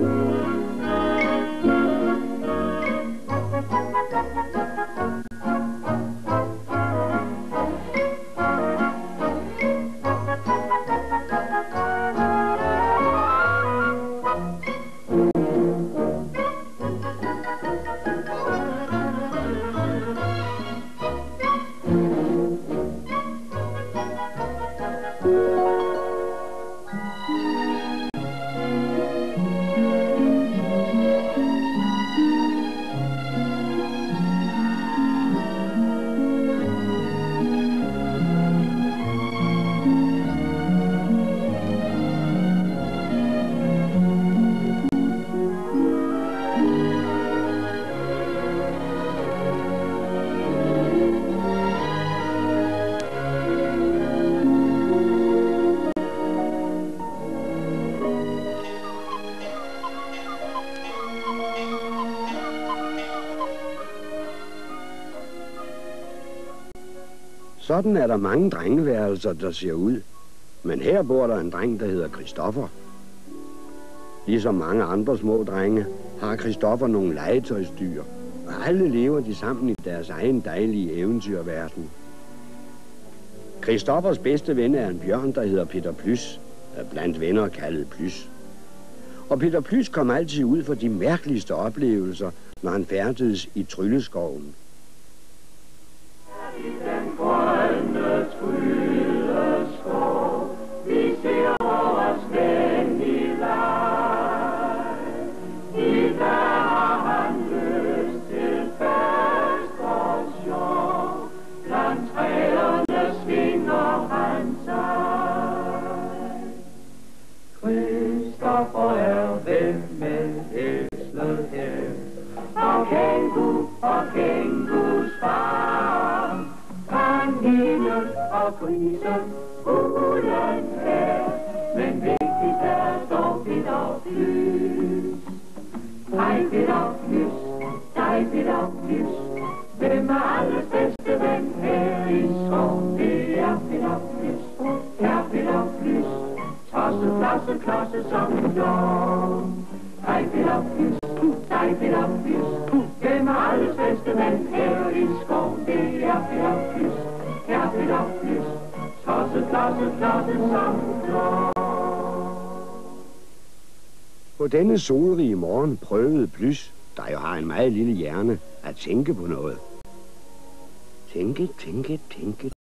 Sådan er der mange drengeværelser, der ser ud. Men her bor der en dreng, der hedder Christoffer. Ligesom mange andre små drenge, har Christoffer nogle legetøjsdyr, og alle lever de sammen i deres egen dejlige eventyrverden. Christoffers bedste ven er en bjørn, der hedder Peter Plys, blandt venner kaldet Plys. Og Peter Plys kom altid ud for de mærkeligste oplevelser, når han færdedes i Trylleskoven. I den grønne Trylleskov, vi ser vores ven i leg. I dag har han lyst til fest og sjov, blandt træerne svinger han sig. Christoffer er ven med æslet hjem, og Kængus far. Kanine og grise uden her, men vigtigt er dog Peter Plys. Hej Peter Plys, dig Peter Plys, hvem er alles bedste ven her i skov? Det er Peter Plys, er Peter Plys, tosse, flosse, klosse som dog. Hej Peter Plys, dig Peter Plys, hvem er alles bedste ven her i skov? Det er Peter Plys, er Peter Plys, tosse, klosse, klosse som dog. På denne solrige morgen prøvede Plys, der jo har en meget lille hjerne, at tænke på noget. Tænke,